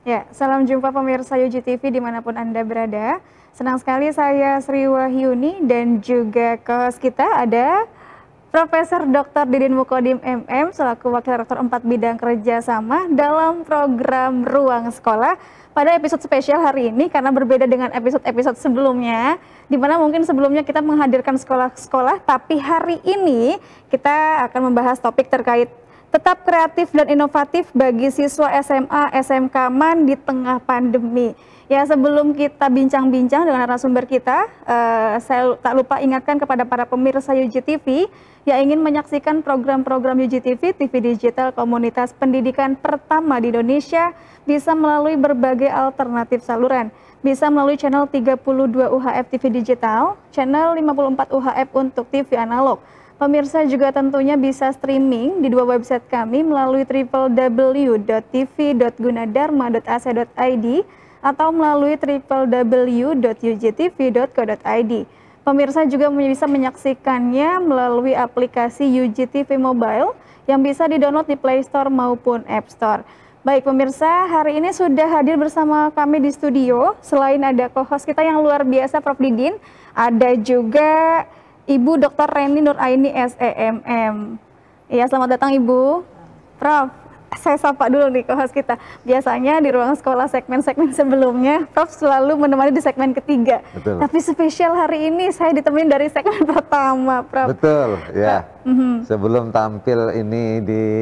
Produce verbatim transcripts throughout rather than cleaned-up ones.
Ya, salam jumpa pemirsa U J T V dimanapun Anda berada. Senang sekali saya Sri Wahyuni dan juga ke-host kita ada Profesor Doktor Didin Mukodim M M selaku Wakil Rektor empat Bidang Kerjasama dalam program Ruang Sekolah pada episode spesial hari ini karena berbeda dengan episode-episode sebelumnya, di mana mungkin sebelumnya kita menghadirkan sekolah-sekolah, tapi hari ini kita akan membahas topik terkait tetap kreatif dan inovatif bagi siswa S M A S M K MAN di tengah pandemi. Ya, sebelum kita bincang-bincang dengan narasumber kita, uh, saya tak lupa ingatkan kepada para pemirsa U J T V yang ingin menyaksikan program-program U J T V, T V digital komunitas pendidikan pertama di Indonesia, bisa melalui berbagai alternatif saluran. Bisa melalui channel tiga puluh dua U H F T V digital, channel lima puluh empat U H F untuk T V analog. Pemirsa juga tentunya bisa streaming di dua website kami melalui w w w dot t v dot gunadarma dot a c dot i d atau melalui w w w dot u j t v dot co dot i d. Pemirsa juga bisa menyaksikannya melalui aplikasi U J T V Mobile yang bisa di-download di Play Store maupun App Store. Baik pemirsa, hari ini sudah hadir bersama kami di studio. Selain ada co-host kita yang luar biasa Prof Didin, ada juga Ibu Doktor Reni Nuraini S E M M. Iya, selamat datang Ibu. Prof, saya sapa dulu nih co-host kita. Biasanya di ruang sekolah segmen-segmen sebelumnya, Prof selalu menemani di segmen ketiga. Betul. Tapi spesial hari ini saya ditemani dari segmen pertama, Prof. Betul, ya. Mm-hmm. Sebelum tampil ini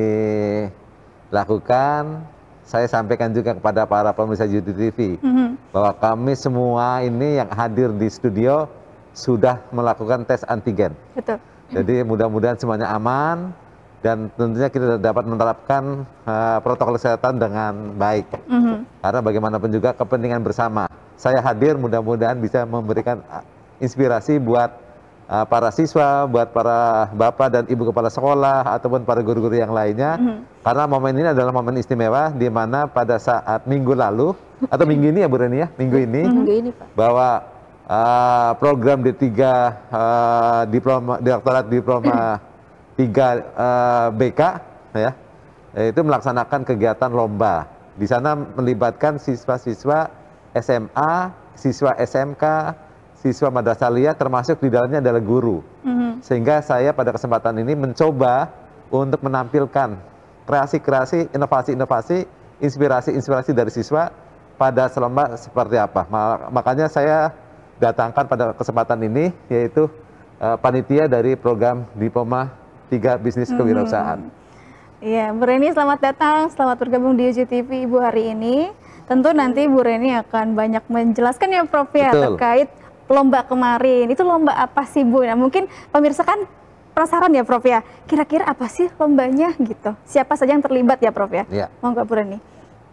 dilakukan, saya sampaikan juga kepada para pemirsa U J T V mm-hmm. bahwa kami semua ini yang hadir di studio sudah melakukan tes antigen. Betul. Jadi mudah-mudahan semuanya aman dan tentunya kita dapat menerapkan uh, protokol kesehatan dengan baik. Mm-hmm. Karena bagaimanapun juga kepentingan bersama. Saya hadir mudah-mudahan bisa memberikan inspirasi buat uh, para siswa, buat para bapak dan ibu kepala sekolah ataupun para guru-guru yang lainnya. Mm-hmm. Karena momen ini adalah momen istimewa di mana pada saat minggu lalu atau minggu ini ya Bu Reni ya, minggu ini, minggu ini Pak. bahwa Uh, program D tiga uh, diploma Direktorat Diploma tiga uh, B K ya, itu melaksanakan kegiatan lomba. Di sana melibatkan siswa-siswa S M A, siswa S M K, siswa Madrasah Aliyah, termasuk di dalamnya adalah guru. Mm-hmm. Sehingga saya pada kesempatan ini mencoba untuk menampilkan kreasi-kreasi, inovasi-inovasi, inspirasi-inspirasi dari siswa pada lomba seperti apa. Makanya saya datangkan pada kesempatan ini yaitu uh, panitia dari program Diploma tiga Bisnis Kewirausahaan. Iya, Bu Reni selamat datang, selamat bergabung di U J T V Ibu hari ini. Tentu nanti Bu Reni akan banyak menjelaskan ya Prof ya terkait lomba kemarin. Itu lomba apa sih Bu? Nah, mungkin pemirsa kan penasaran ya Prof ya, kira-kira apa sih lombanya gitu? Siapa saja yang terlibat ya Prof ya? Iya. Monggo Bu Reni.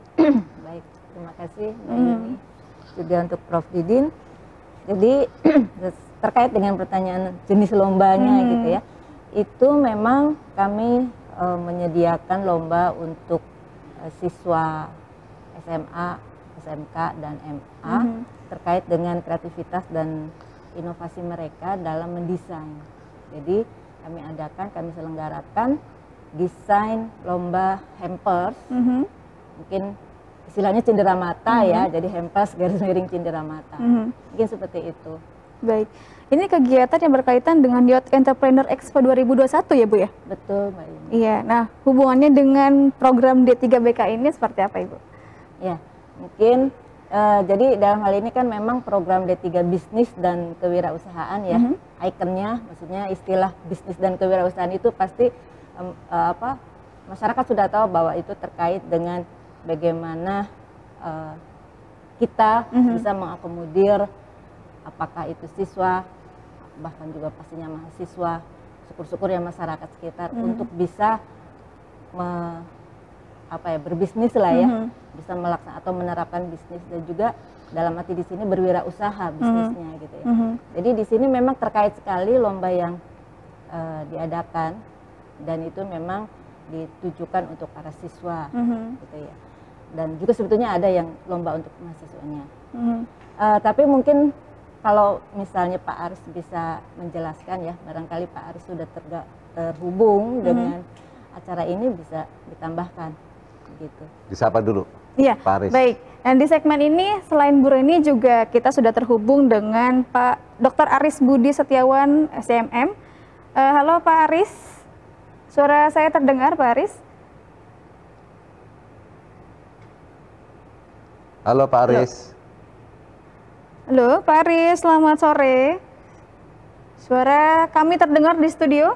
Baik, terima kasih Mbak Yuni. Juga untuk Prof Didin. Jadi terkait dengan pertanyaan jenis lombanya hmm. gitu ya, itu memang kami e, menyediakan lomba untuk e, siswa S M A, S M K dan M A hmm. terkait dengan kreativitas dan inovasi mereka dalam mendesain. Jadi kami adakan, kami selenggarakan desain lomba hampers, hmm. mungkin istilahnya cindera mata mm-hmm. ya, jadi hampers garis miring cindera mata. Mm-hmm. Mungkin seperti itu. Baik, ini kegiatan yang berkaitan dengan Youth Entrepreneur Expo dua ribu dua puluh satu ya Bu ya? Betul Mbak Yuni. Iya, nah hubungannya dengan program D tiga B K ini seperti apa Ibu? Ya, mungkin uh, jadi dalam hal ini kan memang program D tiga Bisnis dan Kewirausahaan ya, mm-hmm. ikonnya, maksudnya istilah bisnis dan kewirausahaan itu pasti um, uh, apa masyarakat sudah tahu bahwa itu terkait dengan bagaimana uh, kita mm-hmm. bisa mengakomodir apakah itu siswa, bahkan juga pastinya mahasiswa, syukur-syukur ya masyarakat sekitar mm-hmm. untuk bisa me, apa ya berbisnis lah ya, mm-hmm. bisa melaksanakan atau menerapkan bisnis dan juga dalam arti di sini berwirausaha bisnisnya mm-hmm. gitu ya. Mm-hmm. Jadi di sini memang terkait sekali lomba yang uh, diadakan dan itu memang ditujukan untuk para siswa mm-hmm. gitu ya. Dan juga sebetulnya ada yang lomba untuk mahasiswanya. Mm-hmm. uh, tapi mungkin kalau misalnya Pak Aris bisa menjelaskan ya, barangkali Pak Aris sudah terga, terhubung mm-hmm. dengan acara ini bisa ditambahkan gitu. Disapa dulu. Iya, Pak Aris. baik. Dan di segmen ini selain Bu Reni juga kita sudah terhubung dengan Pak dokter Aris Budi Setiawan S C M M. Uh, halo Pak Aris, suara saya terdengar Pak Aris? Halo Pak Aris. Halo Pak Aris, selamat sore. Suara kami terdengar di studio?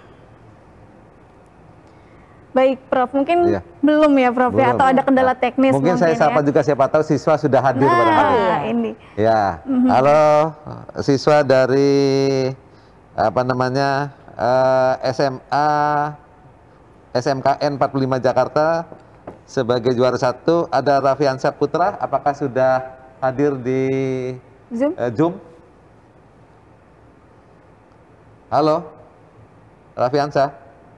Baik, Prof. Mungkin Iya. belum ya, Prof. Ya? Belum. Atau ada kendala teknis Mungkin, mungkin saya sapa ya? juga, siapa tahu siswa sudah hadir Nah, barangkali. ini. Ya, halo siswa dari apa namanya eh, S M A S M K N empat puluh lima Jakarta sebagai juara satu ada Raffiansyah Putra. Apakah sudah hadir di Zoom? eh, Zoom? Halo, Raffiansyah.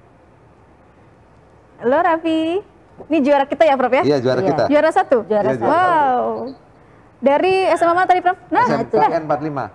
Halo Raffi, ini juara kita ya Prof ya? Iya, juara Iya. kita. Juara satu? Juara Iya, satu. juara Wow. Dari S M A mana tadi Prof? Nah, S M K N empat puluh lima.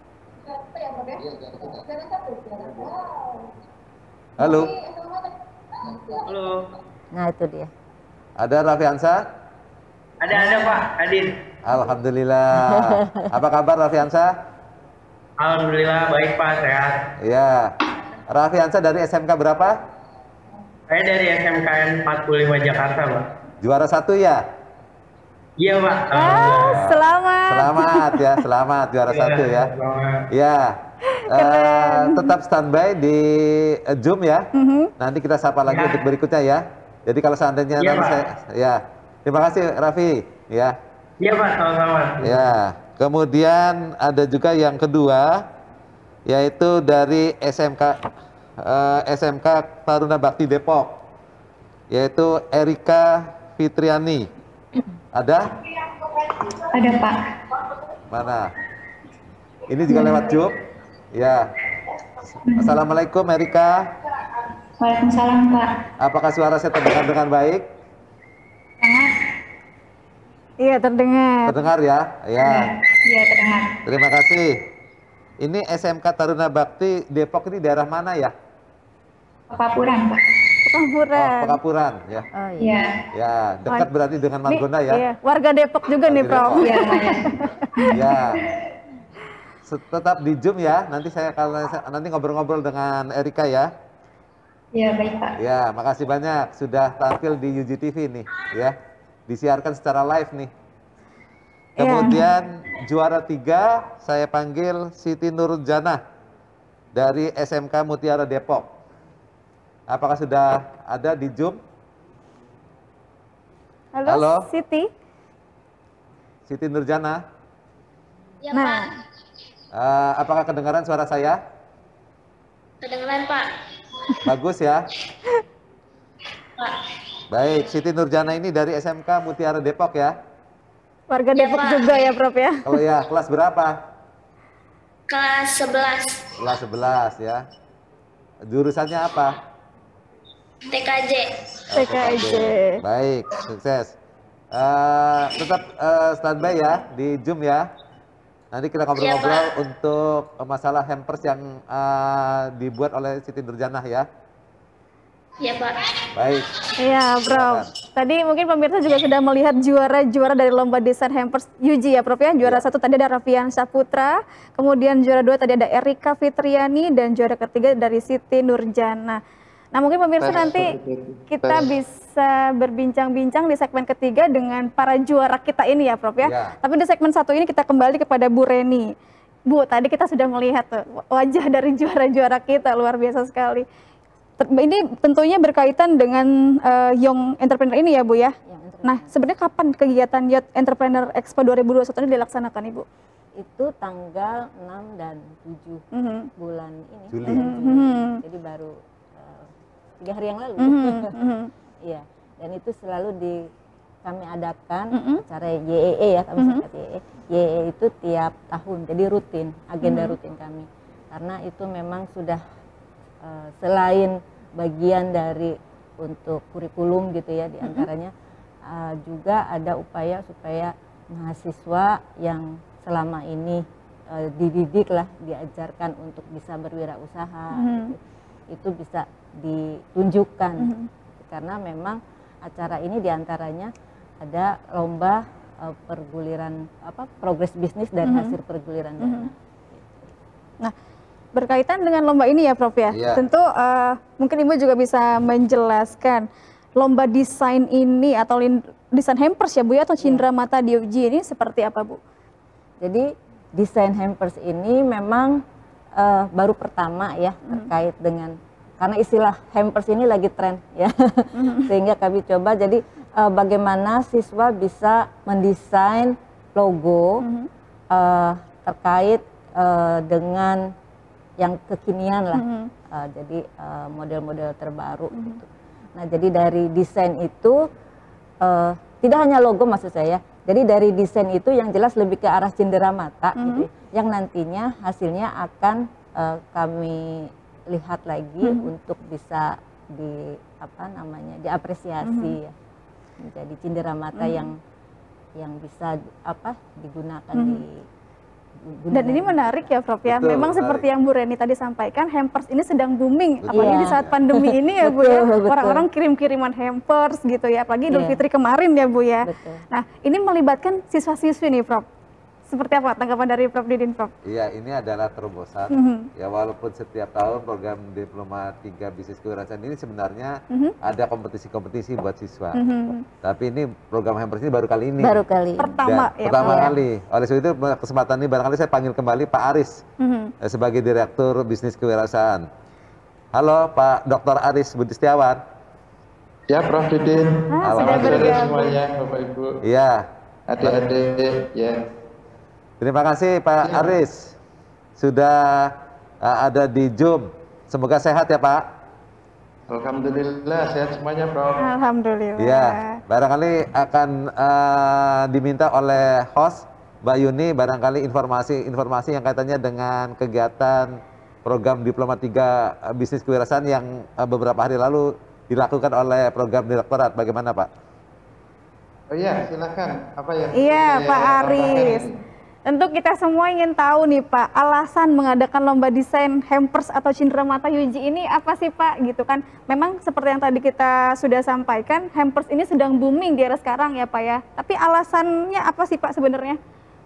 Halo, Halo, Nah itu dia. ada Raffiansyah? ada ada Pak, hadir. Alhamdulillah. Apa kabar Raffiansyah? Alhamdulillah baik Pak, sehat. Ya. Raffiansyah dari S M K berapa? Saya dari S M K N empat puluh lima Jakarta Pak. Juara satu ya? Iya Pak. ah, selamat. Selamat ya, selamat juara Iya, satu ya. selamat. Ya. Eh, tetap standby di eh, Zoom ya. Mhm. Nanti kita sapa lagi Ya. untuk berikutnya ya. Jadi kalau seandainya Iya, nanti Pak. saya ya. Terima kasih Raffi ya. Iya Pak, sama-sama. Ya. Kemudian ada juga yang kedua yaitu dari S M K eh, S M K Taruna Bakti Depok yaitu Erika Fitriani. Ada? Ada Pak. Mana? Ini juga lewat Zoom. Ya. Assalamualaikum Erika. Waalaikumsalam Pak. Apakah suara saya terdengar dengan baik? Sangat. Iya terdengar. Terdengar ya? Ya. Iya terdengar. Terima kasih. Ini S M K Taruna Bakti Depok ini daerah mana ya? Papapuran Pak. Oh, Pekampuran. Pekapuran ya. Oh iya. Iya. Ya, dekat berarti dengan Nih, Margonda ya. Iya. Warga Depok juga nih Warga Prof. Depok. Iya lumayan. Ya. Se- Tetap di Zoom ya. Nanti saya kalau saya- nanti ngobrol-ngobrol dengan Erika ya. Iya baik Pak. Ya, makasih banyak sudah tampil di U J T V nih ya. Disiarkan secara live nih. Iya. Kemudian juara tiga saya panggil Siti Nurjana dari S M K Mutiara Depok. Apakah sudah ada di Zoom? Halo, Halo. Siti. Siti Nurjana, Nah, eh, apakah kedengaran suara saya? Kedengeran Pak. Bagus ya. Pak. Baik, Siti Nurjana ini dari S M K Mutiara Depok ya. warga Iya, Depok Pak. juga ya Prof ya? Kalau ya, kelas berapa? Kelas sebelas Kelas sebelas ya. Jurusannya apa? T K J. T K J. Baik, sukses. Eh, tetap eh, standby ya di Zoom ya. Nanti kita ngobrol-ngobrol Iya, untuk masalah hampers yang eh, dibuat oleh Siti Nurjana ya. Iya Pak. Baik. Iya, Prof. Tadi mungkin pemirsa juga sudah melihat juara-juara dari lomba desain hampers U J ya, Prof ya. Juara satu tadi ada Raffiansyah Putra, kemudian juara dua tadi ada Erika Fitriani, dan juara ketiga dari Siti Nurjana. Nah, mungkin pemirsa nanti kita bisa berbincang-bincang di segmen ketiga dengan para juara kita ini ya, Prof ya. Ya. Tapi di segmen satu ini kita kembali kepada Bu Reni. Bu, tadi kita sudah melihat tuh wajah dari juara-juara kita, luar biasa sekali. Ter- Ini tentunya berkaitan dengan eh, Young Entrepreneur ini ya Bu ya. Yang entrepreneur. Nah, sebenarnya kapan kegiatan Youth Entrepreneur Expo dua ribu dua puluh satu ini dilaksanakan Ibu? Itu tanggal enam dan tujuh Mhm. bulan ini. Juli. bulan Mhm. Jadi baru eh, tiga hari yang lalu. Mhm, mhm. Iya. Dan itu selalu di kami adakan Mhm. acara Y E E ya, kami singkat Y E E. Y E E itu tiap tahun, jadi rutin, agenda Mhm. rutin kami. Karena itu memang sudah eh, selain bagian dari untuk kurikulum gitu ya, diantaranya eh, juga ada upaya supaya mahasiswa yang selama ini eh, dididik lah, diajarkan untuk bisa berwirausaha, Mhm. gitu, itu bisa ditunjukkan. Mhm. Karena memang acara ini diantaranya ada lomba uh, perguliran apa progres bisnis dari Mhm. hasil perguliran Mhm. dana. Nah, berkaitan dengan lomba ini ya Prof ya, Iya. tentu uh, mungkin Ibu juga bisa menjelaskan lomba desain ini atau lin- desain hampers ya Bu ya, atau cindera mata D O G ini seperti apa Bu? Jadi desain hampers ini memang uh, baru pertama ya terkait dengan karena istilah hampers ini lagi tren ya, sehingga kami coba jadi uh, bagaimana siswa bisa mendesain logo uh, terkait uh, dengan yang kekinian lah, Uh, jadi uh, model-model terbaru. Gitu. Nah jadi dari desain itu uh, tidak hanya logo maksud saya, jadi dari desain itu yang jelas lebih ke arah cindera mata, gitu, yang nantinya hasilnya akan uh, kami lihat lagi untuk bisa di apa namanya diapresiasi ya, menjadi cindera mata yang yang bisa apa digunakan di Dan ini menarik ya Prof ya, Betul, memang menarik. seperti yang Bu Reni tadi sampaikan, hampers ini sedang booming, Betul. apalagi Iya. di saat pandemi ini ya Bu ya, Betul, betul. orang-orang kirim-kiriman hampers gitu ya, apalagi Idul Iya. Fitri kemarin ya Bu ya. Betul. Nah ini melibatkan siswa-siswi nih Prof, seperti apa tanggapan dari Prof Didin Prof? Iya, ini adalah terobosan. Mhm. Ya walaupun setiap tahun program Diploma tiga Bisnis Kewirausahaan ini sebenarnya Mhm. ada kompetisi-kompetisi buat siswa. Mhm. Tapi ini program hampers ini baru kali ini. baru kali. ini. Pertama Dan ya pertama Prof ya. kali. Oleh sebab itu kesempatan ini barangkali saya panggil kembali Pak Aris Mhm. eh, sebagai Direktur Bisnis Kewirausahaan. Halo Pak Doktor Aris Budi Setiawan. Ya, Prof Didin. Ah, sudah Selamat sore bergabung. semuanya, Bapak Ibu, Iya. adik-adik. Ya, Terima kasih Pak Aris sudah uh, ada di Zoom. Semoga sehat ya Pak. Alhamdulillah sehat semuanya, Prof. Alhamdulillah. Iya, barangkali akan uh, diminta oleh host Mbak Yuni barangkali informasi-informasi yang kaitannya dengan kegiatan program Diploma tiga uh, Bisnis Kewirausahaan yang uh, beberapa hari lalu dilakukan oleh program direktorat. Bagaimana Pak? Oh iya, silakan. Apa yang Iya saya Pak tambahkan Aris. ini? Tentu kita semua ingin tahu nih Pak, alasan mengadakan lomba desain hampers atau cindera mata U J ini apa sih Pak? Gitu kan, memang seperti yang tadi kita sudah sampaikan, hampers ini sedang booming di era sekarang ya Pak ya. Tapi alasannya apa sih Pak sebenarnya?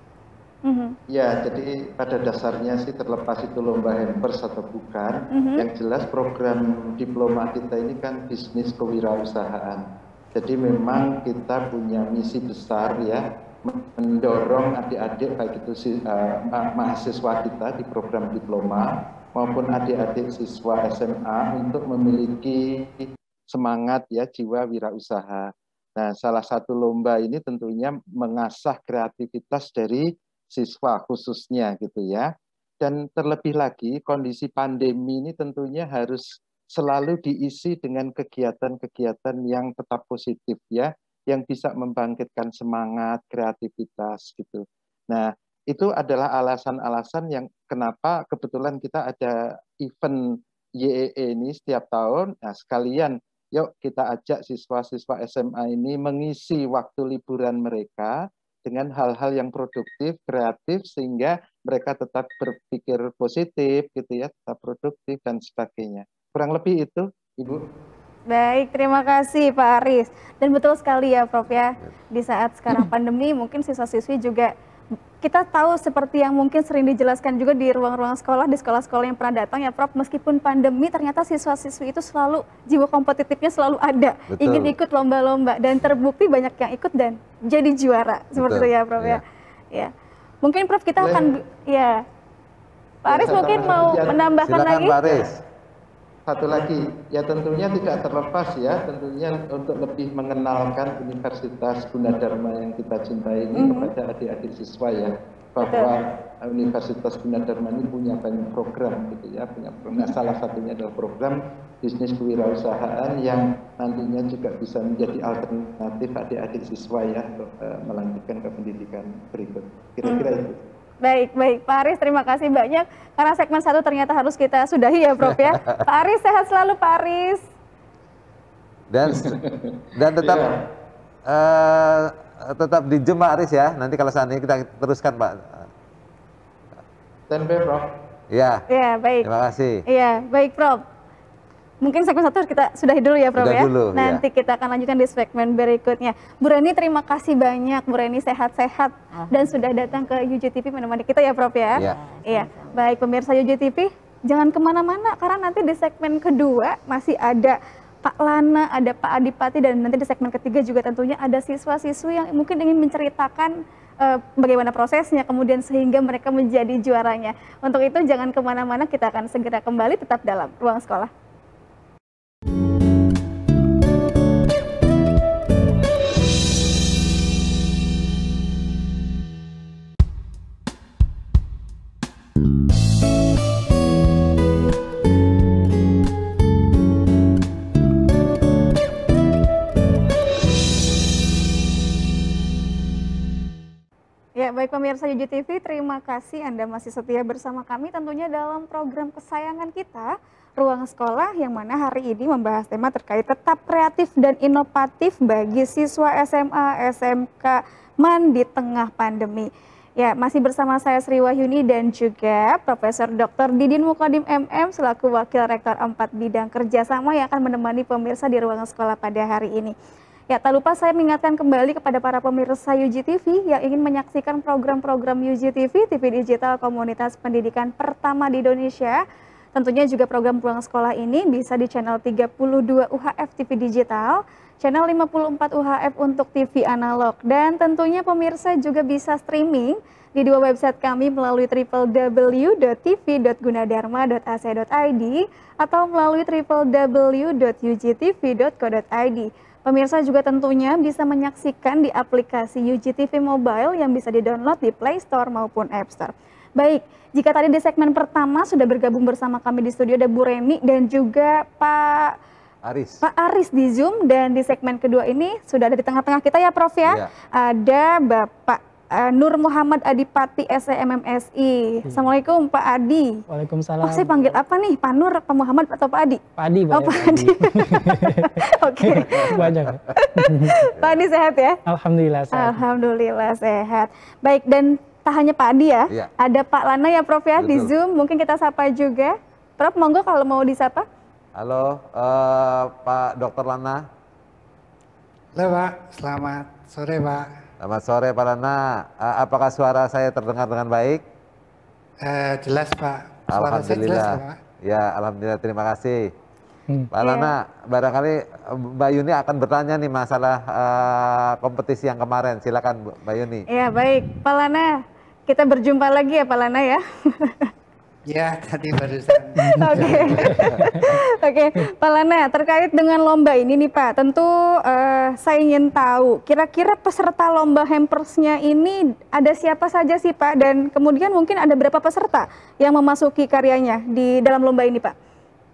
Mhm. Ya, jadi pada dasarnya sih terlepas itu lomba hampers atau bukan, yang jelas program diploma kita ini kan bisnis kewirausahaan. Jadi memang kita punya misi besar ya, mendorong adik-adik baik itu si, uh, ma- mahasiswa kita di program diploma maupun adik-adik siswa S M A untuk memiliki semangat ya jiwa wirausaha. Nah, salah satu lomba ini tentunya mengasah kreativitas dari siswa khususnya gitu ya. Dan terlebih lagi kondisi pandemi ini tentunya harus selalu diisi dengan kegiatan-kegiatan yang tetap positif ya, yang bisa membangkitkan semangat, kreativitas gitu. Nah, itu adalah alasan-alasan yang kenapa kebetulan kita ada event Y E E ini setiap tahun. Nah, sekalian yuk kita ajak siswa-siswa S M A ini mengisi waktu liburan mereka dengan hal-hal yang produktif, kreatif, sehingga mereka tetap berpikir positif gitu ya, tetap produktif dan sebagainya. Kurang lebih itu, Ibu. Baik, terima kasih Pak Aris. Dan betul sekali ya Prof ya, di saat sekarang pandemi mungkin siswa-siswi juga kita tahu seperti yang mungkin sering dijelaskan juga di ruang-ruang sekolah, di sekolah-sekolah yang pernah datang ya Prof, meskipun pandemi ternyata siswa-siswi itu selalu, jiwa kompetitifnya selalu ada, Betul. ingin ikut lomba-lomba dan terbukti banyak yang ikut dan jadi juara, seperti Betul, itu ya Prof iya. ya. Ya. Mungkin Prof kita akan, ya Pak Ya, Aris saya mungkin tambahkan mau ya. menambahkan Silakan lagi? Pak Aris. Satu lagi, ya tentunya tidak terlepas ya, tentunya untuk lebih mengenalkan Universitas Gunadarma yang kita cintai ini kepada adik-adik siswa ya, bahwa Universitas Gunadarma ini punya banyak program gitu ya, punya program. Nah, salah satunya adalah program bisnis kewirausahaan yang nantinya juga bisa menjadi alternatif adik-adik siswa ya untuk uh, melanjutkan ke pendidikan berikut. Kira-kira itu. Baik, baik. Pak Aris, terima kasih banyak. Karena segmen satu ternyata harus kita sudahi ya, Prof ya. Pak Aris, sehat selalu Pak Aris. Dan dan tetap Iya. eh, tetap di Zoom Pak Aris ya. Nanti kalau saat ini kita teruskan Pak. Standby, Prof. Ya, Ya, baik. terima kasih. Iya, baik Prof. Mungkin segmen satu kita sudahi dulu ya, Prof Sudah ya. dulu, Nanti ya. kita akan lanjutkan di segmen berikutnya. Bu Reni, terima kasih banyak. Bu Reni sehat-sehat dan sudah datang ke U J T V menemani kita ya, Prof ya. Ya. Iya. Baik pemirsa U J T V, jangan kemana-mana karena nanti di segmen kedua masih ada Pak Lana, ada Pak Adipati, dan nanti di segmen ketiga juga tentunya ada siswa-siswi yang mungkin ingin menceritakan uh, bagaimana prosesnya, kemudian sehingga mereka menjadi juaranya. Untuk itu jangan kemana-mana, kita akan segera kembali tetap dalam Ruang Sekolah. Ya, baik pemirsa U J T V, terima kasih Anda masih setia bersama kami tentunya dalam program kesayangan kita, Ruang Sekolah, yang mana hari ini membahas tema terkait tetap kreatif dan inovatif bagi siswa S M A, S M K MAN di tengah pandemi. Ya, masih bersama saya Sri Wahyuni dan juga Profesor Doktor Didin Mukodim M M selaku Wakil Rektor empat Bidang Kerjasama yang akan menemani pemirsa di Ruang Sekolah pada hari ini. Ya, tak lupa saya mengingatkan kembali kepada para pemirsa U J T V yang ingin menyaksikan program-program U J T V, T V digital komunitas pendidikan pertama di Indonesia. Tentunya juga program Ruang Sekolah ini bisa di channel tiga puluh dua U H F T V digital, channel lima puluh empat U H F untuk T V analog, dan tentunya pemirsa juga bisa streaming di dua website kami melalui w w w dot t v dot gunadarma dot a c dot i d atau melalui w w w dot u j t v dot co dot i d. Pemirsa juga tentunya bisa menyaksikan di aplikasi U J T V Mobile yang bisa di-download di Play Store maupun App Store. Baik, jika tadi di segmen pertama sudah bergabung bersama kami di studio ada Bu Reni dan juga Pak Aris. Pak Aris di Zoom, dan di segmen kedua ini sudah ada di tengah-tengah kita ya Prof ya. Ya. Ada Bapak Uh, Nur Muhammad Adipati S E M M S I. Assalamualaikum Pak Adi. Waalaikumsalam. Oh, saya panggil apa nih? Pak Nur, Pak Muhammad atau Pak Adi? Pak Adi. Oh, Pak Adi. Oke. Banyak. Pak Adi sehat ya? Alhamdulillah sehat. Alhamdulillah sehat. Baik, dan tak hanya Pak Adi ya, Ya. ada Pak Lana ya Prof ya. Betul. Di Zoom. Mungkin kita sapa juga. Prof, monggo kalau mau disapa. Halo, uh, Pak Dokter Lana. Halo Pak, selamat sore Pak. Selamat sore Pak Lana. Uh, apakah suara saya terdengar dengan baik? Uh, jelas Pak. Suara Alhamdulillah. saya jelas, Pak. Ya, alhamdulillah, terima kasih. Hmm. Pak Lana, barangkali Mbak Yuni akan bertanya nih masalah uh, kompetisi yang kemarin. Silakan Mbak Yuni. Ya, baik. Pak Lana, kita berjumpa lagi ya Pak Lana ya. Ya, tadi barusan. Oke, oke, Pak Lana, terkait dengan lomba ini nih Pak, tentu uh, saya ingin tahu kira-kira peserta lomba hampersnya ini ada siapa saja sih Pak, dan kemudian mungkin ada berapa peserta yang memasuki karyanya di dalam lomba ini Pak?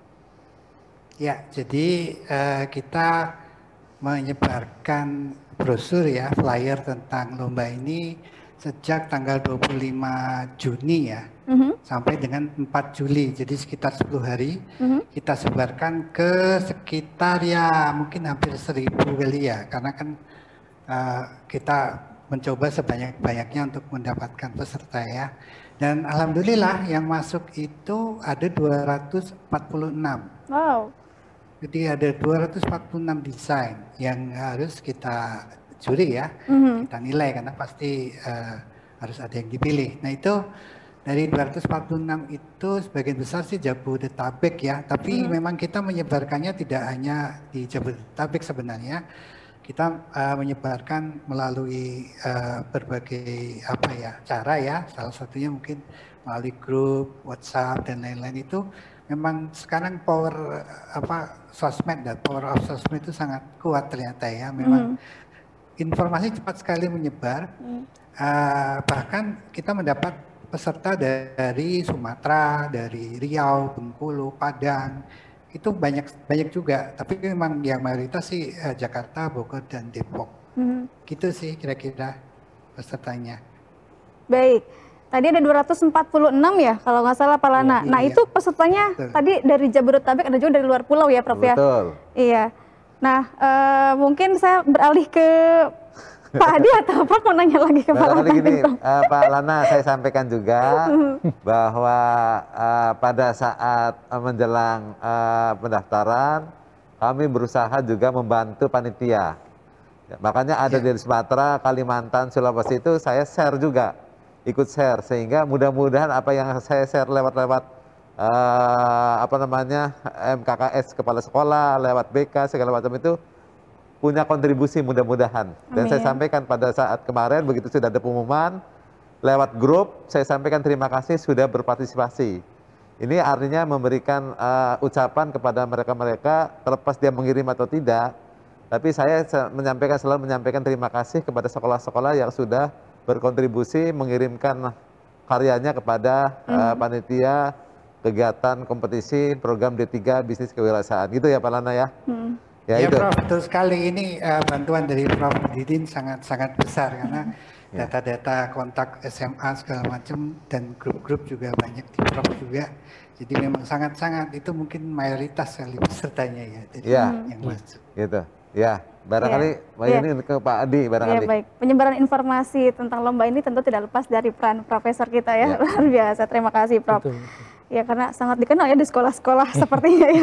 Ya, jadi uh, kita menyebarkan brosur ya, flyer tentang lomba ini sejak tanggal dua puluh lima Juni ya, uh-huh. sampai dengan empat Juli, jadi sekitar sepuluh hari, uh-huh. kita sebarkan ke sekitar ya mungkin hampir seribu kali ya, karena kan uh, kita mencoba sebanyak-banyaknya untuk mendapatkan peserta ya, dan alhamdulillah yang masuk itu ada dua ratus empat puluh enam. Wow. Jadi ada dua ratus empat puluh enam desain yang harus kita juri ya, mm-hmm. kita nilai karena pasti uh, harus ada yang dipilih. Nah itu dari dua ratus empat puluh enam itu sebagian besar sih Jabodetabek ya, tapi mm-hmm. memang kita menyebarkannya tidak hanya di Jabodetabek sebenarnya, kita uh, menyebarkan melalui uh, berbagai apa ya cara ya, salah satunya mungkin melalui grup, WhatsApp dan lain-lain. Itu memang sekarang power apa sosmed dan power of sosmed itu sangat kuat ternyata ya, memang mm-hmm. informasi cepat sekali menyebar, hmm. uh, bahkan kita mendapat peserta dari Sumatera, dari Riau, Bengkulu, Padang, itu banyak banyak juga. Tapi memang yang mayoritas sih uh, Jakarta, Bogor, dan Depok. Hmm. Gitu sih kira-kira pesertanya. Baik, tadi ada dua ratus empat puluh enam ya kalau nggak salah Pak Lana. Iya, nah iya. Itu pesertanya betul. Tadi dari Jabodetabek, ada juga dari luar pulau ya Prof ya? Betul. Iya. Nah, uh, mungkin saya beralih ke Pak Adi atau Pak mau nanya lagi ke Pak Lana? Barangkali gini, uh, Pak Lana, saya sampaikan juga bahwa uh, pada saat uh, menjelang uh, pendaftaran, kami berusaha juga membantu panitia. Ya, makanya ada Ya. di Sumatera, Kalimantan, Sulawesi itu saya share juga, ikut share, sehingga mudah-mudahan apa yang saya share lewat-lewat uh, apa namanya M K K S kepala sekolah, lewat B K segala macam itu punya kontribusi mudah-mudahan. Dan Amin. saya sampaikan pada saat kemarin begitu sudah ada pengumuman lewat grup, saya sampaikan terima kasih sudah berpartisipasi. Ini artinya memberikan uh, ucapan kepada mereka-mereka terlepas dia mengirim atau tidak. Tapi saya menyampaikan selalu menyampaikan terima kasih kepada sekolah-sekolah yang sudah berkontribusi mengirimkan karyanya kepada uh, panitia kegiatan kompetisi program D tiga bisnis kewirausahaan. Gitu ya Pak Lana ya. Hmm. Ya, Ya, itu. Prof, betul sekali. Ini uh, bantuan dari Prof Didin sangat-sangat besar karena data-data kontak S M A segala macam dan grup-grup juga banyak di Prof juga. Jadi memang sangat-sangat itu mungkin mayoritas kali pesertanya ya. Jadi Ya. yang masuk. Gitu. Ya, barangkali Mbak Ya. Yuni ke Pak Adi barangkali. Ya baik, penyebaran informasi tentang lomba ini tentu tidak lepas dari peran profesor kita ya, Ya. luar biasa. Terima kasih Prof. Betul, betul. Ya karena sangat dikenal ya di sekolah-sekolah sepertinya ya.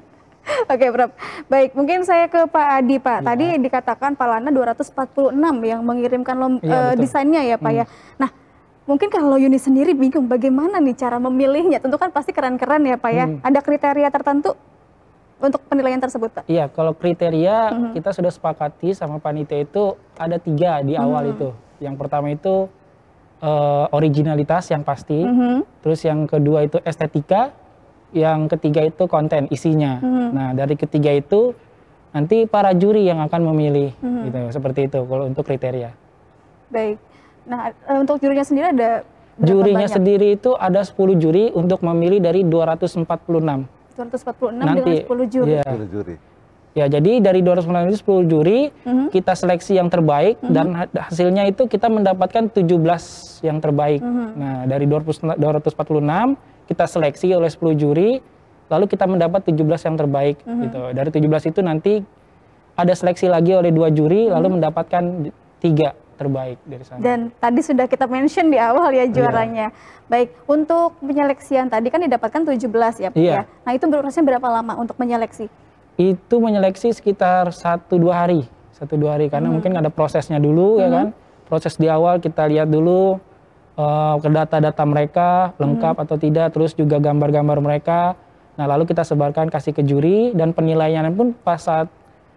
Oke Prof, baik mungkin saya ke Pak Adi Pak. Ya. Tadi dikatakan Pak Lana dua ratus empat puluh enam yang mengirimkan lom, Iya, eh, betul. desainnya ya Pak ya. Nah mungkin kalau Yuni sendiri bingung bagaimana nih cara memilihnya. Tentu kan pasti keren-keren ya Pak ya. Hmm. Ada kriteria tertentu untuk penilaian tersebut Pak? Iya, kalau kriteria Mhm. kita sudah sepakati sama panitia itu ada tiga di awal itu. Yang pertama itu eh, originalitas yang pasti, Mhm. terus yang kedua itu estetika, yang ketiga itu konten isinya. Mhm. Nah dari ketiga itu nanti para juri yang akan memilih, Mhm. gitu seperti itu kalau untuk kriteria. Baik. Nah eh, untuk jurinya sendiri ada berapa Jurinya banyak? sendiri itu ada sepuluh juri untuk memilih dari dua ratus empat puluh enam. dua ratus empat puluh enam Nanti, dengan sepuluh juri. iya. Sepuluh juri. Ya, jadi dari dua ratus empat puluh enam itu sepuluh juri, Mhm. kita seleksi yang terbaik dan ha- hasilnya itu kita mendapatkan tujuh belas yang terbaik. Mhm. Nah, dari dua ratus empat puluh enam kita seleksi oleh sepuluh juri, lalu kita mendapat tujuh belas yang terbaik gitu. Dari tujuh belas itu nanti ada seleksi lagi oleh dua juri lalu mendapatkan tiga terbaik dari sana. Dan tadi sudah kita mention di awal ya juaranya. Baik, untuk penyeleksian tadi kan didapatkan tujuh belas ya Pak Iya. ya. Nah itu prosesnya berapa lama untuk menyeleksi? Itu menyeleksi sekitar satu dua hari, satu dua hari karena mungkin ada prosesnya dulu ya kan. Proses di awal kita lihat dulu eh, ke data-data mereka lengkap atau tidak, terus juga gambar-gambar mereka. Nah lalu kita sebarkan kasih ke juri dan penilaiannya pun pas saat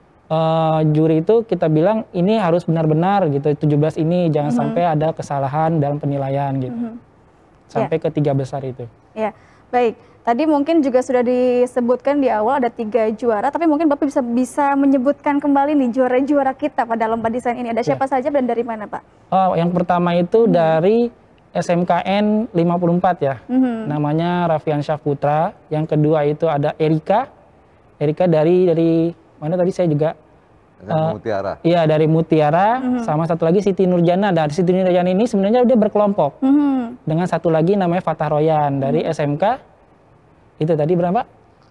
eh, juri itu kita bilang ini harus benar-benar gitu tujuh belas ini jangan sampai ada kesalahan dalam penilaian gitu. Sampai ke tiga besar itu. Ya, baik. Tadi mungkin juga sudah disebutkan di awal ada tiga juara, tapi mungkin Bapak bisa bisa menyebutkan kembali nih juara-juara kita pada lomba desain ini. Ada siapa saja dan dari mana Pak? Oh, yang pertama itu dari S M K N lima puluh empat ya. Mhm. Namanya Raffian Syah Putra. Yang kedua itu ada Erika. Erika dari dari mana tadi saya juga Dengan Mutiara. iya dari Mutiara, sama satu lagi Siti Nurjana. Dan Siti Nurjana ini sebenarnya dia berkelompok Mhm. dengan satu lagi namanya Fatah Royan dari S M K. Itu tadi berapa?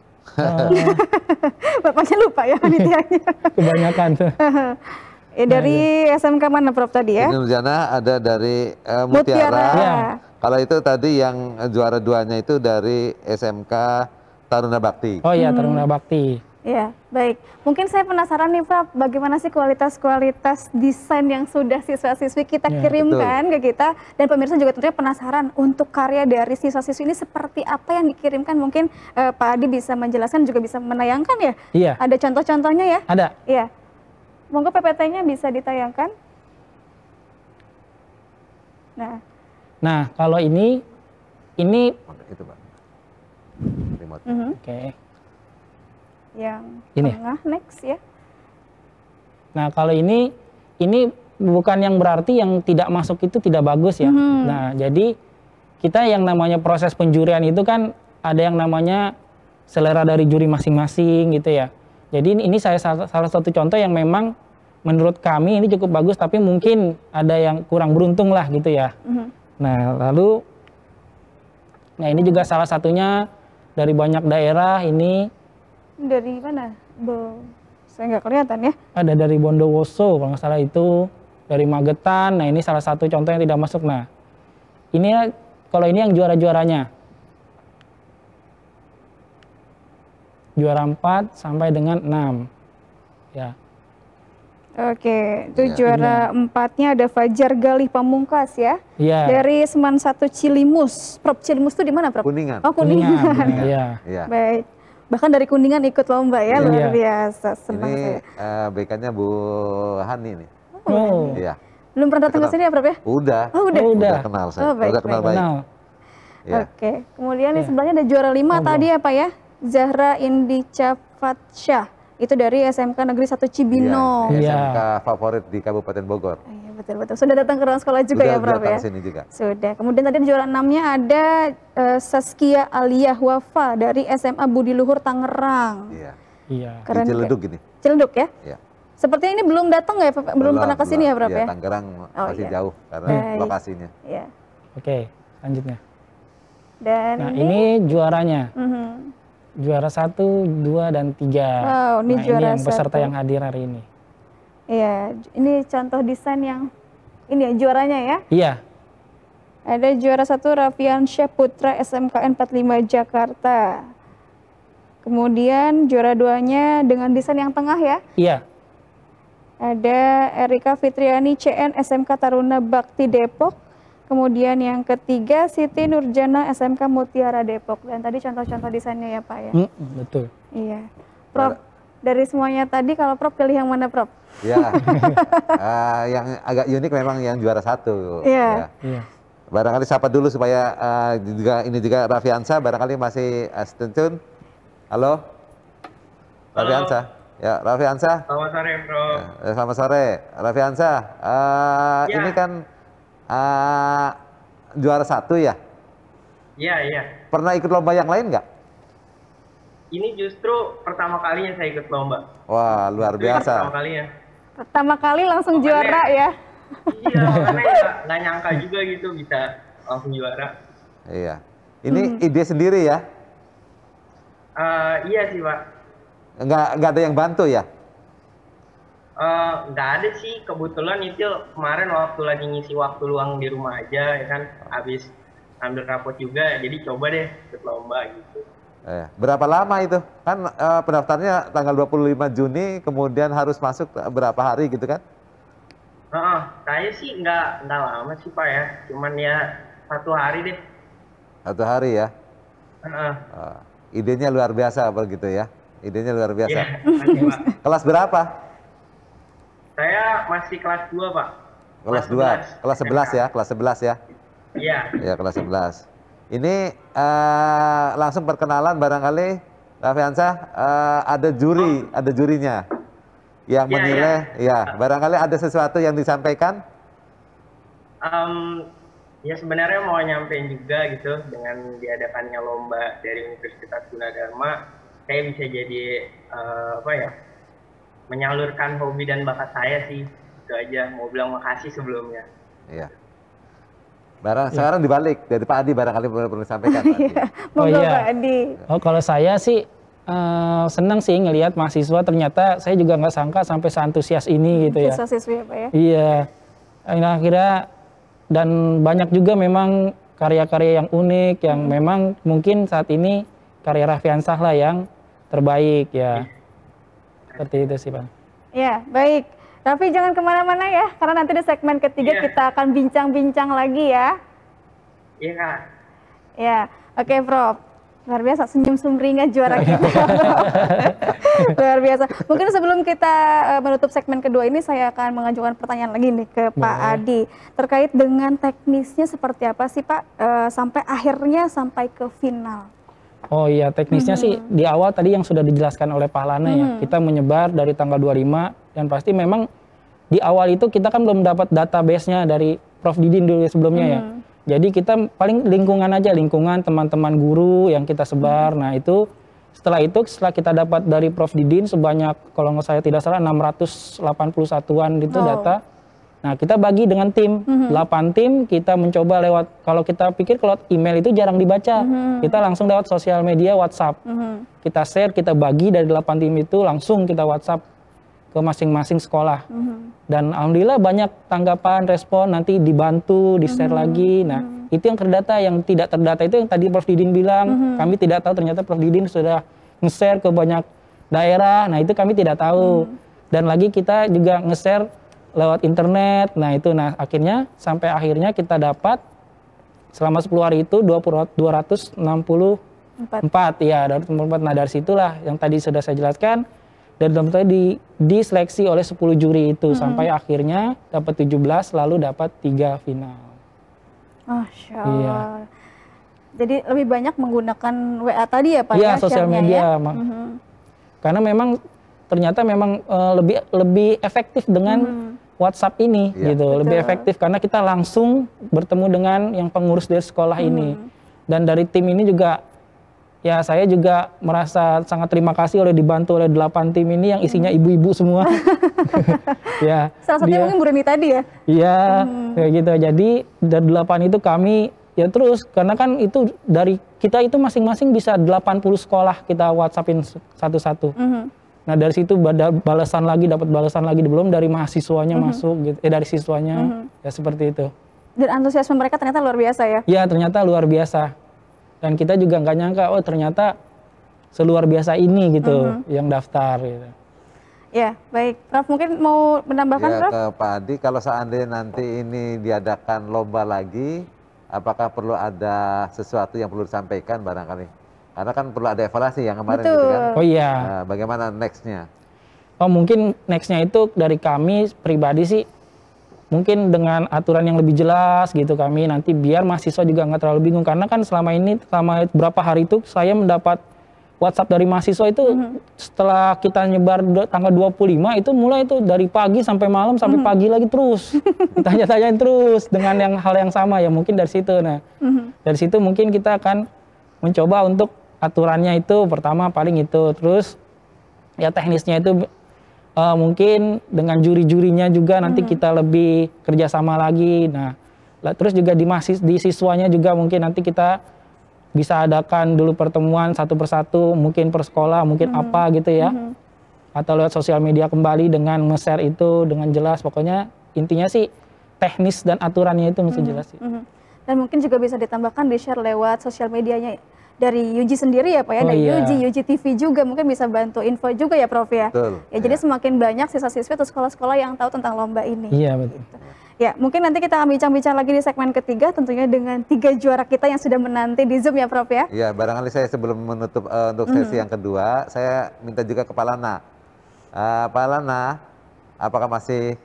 Eh, Bapaknya lupa ya panitianya. kebanyakan tuh. Ya, dari S M K mana Prof tadi ya? Ini Nurjana ada dari eh, Mutiara. Mutiara. Iya. Kalau itu tadi yang eh, juara duanya itu dari S M K Taruna Bakti. Oh iya, Taruna Bakti. Ya, baik. Mungkin saya penasaran nih Pak, bagaimana sih kualitas-kualitas desain yang sudah siswa-siswi kita Ya, kirimkan ke kita, dan pemirsa juga tentunya penasaran untuk karya dari siswa-siswi ini seperti apa yang dikirimkan. Mungkin eh, Pak Adi bisa menjelaskan juga bisa menayangkan ya? Iya, Ada contoh-contohnya ya? ada. Iya. Monggo P P T-nya bisa ditayangkan. Nah, Nah, kalau ini ini Itu Pak. Remote. mhm. oke. yang Ini. tengah next ya. Nah, kalau ini ini bukan yang berarti yang tidak masuk itu tidak bagus ya. Mhm. Nah, jadi kita yang namanya proses penjurian itu kan ada yang namanya selera dari juri masing-masing gitu ya. Jadi ini, ini saya salah, salah satu contoh yang memang menurut kami ini cukup bagus, tapi mungkin ada yang kurang beruntung lah gitu ya. Mhm. Nah, lalu nah ini juga salah satunya dari banyak daerah ini Dari mana? Bo, saya nggak kelihatan ya. ada dari Bondowoso kalau nggak salah itu. dari Magetan. Nah ini salah satu contoh yang tidak masuk. Nah ini kalau ini yang juara-juaranya. Juara empat sampai dengan enam. Ya. Oke, itu Ya. juara empatnya ada Fajar Galih Pamungkas ya. Iya. Dari Seman satu Cilimus. Prof, Cilimus itu di mana, Prof? Kuningan. Oh, Kuningan. Kuningan, iya. Iya. Baik. Bahkan dari Kuningan ikut lomba ya, luar Iya. biasa. Senang saya. Ini eh, B K-nya Bu Hani nih. Oh, Iya. Belum pernah datang ke Kenal. sini ya, Prof ya? Udah. Oh, udah. Oh, udah. kenal saya. Oh, baik, udah kenal baik. baik. kenal. Iya. Oke. Kemudian di Iya. sebelahnya ada juara lima Oh, tadi apa ya? Zahra Indica Fatsyah. Itu dari S M K Negeri satu Cibinong. Iya, Iya. S M K favorit di Kabupaten Bogor. Oh, iya, betul-betul. Sudah datang ke ruang sekolah juga Udah ya, Prof datang ya? sini juga. Sudah. Kemudian tadi juara enamnya ada eh, Saskia Aliyah Wafa dari S M A Budi Luhur Tangerang. Iya. Iya. Keren. Di Ciledug ini. Ciledug ya? Iya. Sepertinya ini belum datang ya, Prof? belum pernah ke sini ya, Prof Iya, ya? Tangerang Oh, masih iya. jauh karena Baik. lokasinya. Iya. Oke, selanjutnya. Dan Nah ini, ini juaranya. Mhm. Juara satu, dua, dan tiga. Wow, ini nah, juara ini yang peserta satu. yang hadir hari ini. Iya, ini contoh desain yang ini ya juaranya ya. Iya, Ada juara satu Raffian Syah Putra S M K N empat puluh lima Jakarta. Kemudian juara duanya dengan desain yang tengah ya. iya, Ada Erika Fitriani C N S M K Taruna Bakti Depok. Kemudian yang ketiga Siti Nurjana S M K Mutiara Depok. Dan tadi contoh-contoh desainnya ya Pak ya. Mm, betul. Iya. Prof, dari semuanya tadi kalau Prof pilih yang mana Prof? Ya, Ah, yang agak unik memang yang juara satu. Iya. Ya. Iya. Barangkali sapa dulu supaya ah, juga ini juga Raffiansa barangkali masih uh, stay tune. Halo, Raffiansa. Ya, Raffiansa. Selamat sore, Bro. Ya, selamat sore, Raffiansa. Ah, Ya. Ini kan ah, juara satu ya. Iya, iya. Pernah ikut lomba yang lain nggak? Ini justru pertama kalinya saya ikut lomba. Wah, luar Itu yang Pertama biasa. kalinya. Pertama kali langsung Makanya- juara ya. Iya, karena nggak nggak nyangka juga gitu bisa langsung juara. Iya. Ini ide sendiri ya? Eh, iya sih, Pak. Nggak nggak ada yang bantu ya? Eh, nggak ada sih, kebetulan itu kemarin waktu lagi ngisi waktu luang di rumah aja ya kan, habis ambil rapot juga, jadi coba deh ikut lomba gitu. Eh, berapa lama itu? Kan eh, pendaftarnya tanggal dua puluh lima Juni, kemudian harus masuk berapa hari gitu kan? Heeh, saya sih nggak nggak lama sih Pak ya, cuman ya satu hari deh. Satu hari ya? Heeh. Ah, idenya luar biasa begitu ya? Idenya luar biasa. Iya, makasih, Pak. Kelas berapa? Saya masih kelas dua Pak. Kelas dua, kelas sebelas ya? Kelas sebelas ya? Iya. Ya, kelas sebelas. Ini eh, langsung perkenalan barangkali Raffiansa, eh, ada juri, ada jurinya yang Ya, menilai, ya. barangkali ada sesuatu yang disampaikan. Em, ya sebenarnya mau nyampein juga gitu dengan diadakannya lomba dari Universitas Gunadarma, saya bisa jadi eh, apa ya, menyalurkan hobi dan bakat saya sih, itu aja. Mau bilang makasih sebelumnya. Iya. Barang sekarang dibalik dari Pak Adi barangkali perlu perlu disampaikan. Pak Adi. Monggo iya. Pak Adi. Oh kalau saya sih eh, senang sih ngelihat mahasiswa, ternyata saya juga nggak sangka sampai seantusias ini gitu ya. Siswa-siswi ya Pak ya. Iya. Nah, akhirnya dan banyak juga memang karya-karya yang unik yang memang mungkin saat ini karya Raffiansah lah yang terbaik ya. Seperti itu sih Pak. Ya, baik. Raffi jangan kemana-mana ya, karena nanti di segmen ketiga Iya. kita akan bincang-bincang lagi ya. Iya Kak. Ya, oke Prof. Luar biasa, senyum sumringah juara kita. Luar biasa. Mungkin sebelum kita uh, menutup segmen kedua ini, saya akan mengajukan pertanyaan lagi nih ke Pak Boleh. Adi. Terkait dengan teknisnya seperti apa sih Pak, uh, sampai akhirnya sampai ke final? Oh iya, teknisnya sih di awal tadi yang sudah dijelaskan oleh Pak Lana ya. Kita menyebar dari tanggal dua puluh lima dan pasti memang di awal itu kita kan belum dapat database-nya dari Prof Didin dulu sebelumnya ya. Jadi kita paling lingkungan aja, lingkungan teman-teman guru yang kita sebar. Nah itu setelah itu setelah kita dapat dari Prof Didin sebanyak kalau nggak saya tidak salah enam ratus delapan puluh satuan itu Wow. data. Nah kita bagi dengan tim, delapan tim kita mencoba lewat, kalau kita pikir kalau email itu jarang dibaca, kita langsung lewat sosial media WhatsApp. Kita share, kita bagi dari delapan tim itu langsung kita WhatsApp. ke masing-masing sekolah. Mhm. Dan alhamdulillah banyak tanggapan, respon, nanti dibantu, di-share Mhm. lagi. Nah, itu yang terdata, yang tidak terdata itu yang tadi Prof Didin bilang, Mhm. kami tidak tahu ternyata Prof Didin sudah nge-share ke banyak daerah. Nah, itu kami tidak tahu. Dan lagi kita juga nge-share lewat internet. Nah, itu nah akhirnya sampai akhirnya kita dapat selama sepuluh hari itu dua ratus enam puluh empat ya, dua ratus enam puluh empat. Nah, dari situlah yang tadi sudah saya jelaskan. Dan tentunya di diseleksi oleh sepuluh juri itu Mhm. sampai akhirnya dapat tujuh belas lalu dapat tiga final. Masya Iya. Allah. Jadi lebih banyak menggunakan W A tadi ya Pak? Iya, ya, sosial share-nya media, ya? Ma. Mhm. Karena memang ternyata memang eh, lebih lebih efektif dengan Mhm. WhatsApp ini Iya. gitu, lebih Betul. efektif karena kita langsung bertemu dengan yang pengurus dari sekolah ini. Mhm. Dan dari tim ini juga ya saya juga merasa sangat terima kasih oleh dibantu oleh delapan tim ini yang isinya ibu-ibu semua. Ya. Salah satunya dia- mungkin Bu Reni tadi ya? Iya, Hmm. kayak gitu. Jadi dari delapan itu kami ya terus karena kan itu dari kita itu masing-masing bisa delapan puluh sekolah kita WhatsAppin satu-satu. Mhm. Nah, dari situ bada- balasan lagi, dapat balasan lagi, belum dari mahasiswanya Mhm. masuk gitu. Eh dari siswanya Mhm. ya seperti itu. Dan antusiasme mereka ternyata luar biasa ya? Ya, ternyata luar biasa. Dan kita juga nggak nyangka oh ternyata seluar biasa ini gitu Mhm. yang daftar gitu. Ya, baik. Prof mungkin mau menambahkan Ya Prof? ke Pak Adi, kalau seandainya nanti ini diadakan lomba lagi, apakah perlu ada sesuatu yang perlu disampaikan barangkali? Karena kan perlu ada evaluasi yang kemarin gitu kan. Betul. Oh iya. Nah, bagaimana nextnya? Oh mungkin nextnya itu dari kami pribadi sih mungkin dengan aturan yang lebih jelas gitu kami nanti biar mahasiswa juga nggak terlalu bingung karena kan selama ini selama beberapa hari itu saya mendapat WhatsApp dari mahasiswa itu setelah kita nyebar do- tanggal dua puluh lima itu mulai itu dari pagi sampai malam sampai pagi lagi terus ditanya-tanyain terus dengan yang hal yang sama ya mungkin dari situ. Nah Mhm. dari situ mungkin kita akan mencoba untuk aturannya itu pertama paling itu terus ya teknisnya itu eh, mungkin dengan juri-jurinya juga nanti kita lebih kerjasama lagi. Nah lah, terus juga di mahasiswa di siswanya juga mungkin nanti kita bisa adakan dulu pertemuan satu persatu mungkin per sekolah mungkin apa gitu ya atau lewat sosial media kembali dengan nge-share itu dengan jelas pokoknya intinya sih teknis dan aturannya itu mesti jelas sih. Mhm. Dan mungkin juga bisa ditambahkan di-share lewat sosial medianya dari U J I sendiri ya Pak ya, Oh, dari iya. U J I, U J I T V juga mungkin bisa bantu info juga ya Prof ya. Betul. Ya jadi Iya. semakin banyak siswa-siswi atau sekolah-sekolah yang tahu tentang lomba ini. Iya betul. Ya, mungkin nanti kita akan bincang-bincang lagi di segmen ketiga tentunya dengan tiga juara kita yang sudah menanti di Zoom ya Prof ya. Iya, barangkali saya sebelum menutup eh, untuk sesi yang kedua, saya minta juga ke Pak Lana. Eh, Pak Lana, apakah masih